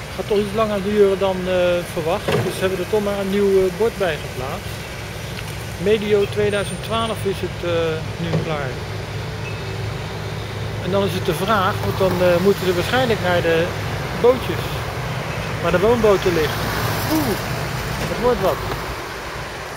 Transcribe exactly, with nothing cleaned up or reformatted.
gaat toch iets langer duren dan uh, verwacht. Dus ze hebben er toch maar een nieuw uh, bord bij geplaatst. Medio tweeduizend twaalf is het uh, nu klaar. En dan is het de vraag, want dan uh, moeten ze waarschijnlijk naar de bootjes. Waar de woonboten liggen. Oeh, dat wordt wat.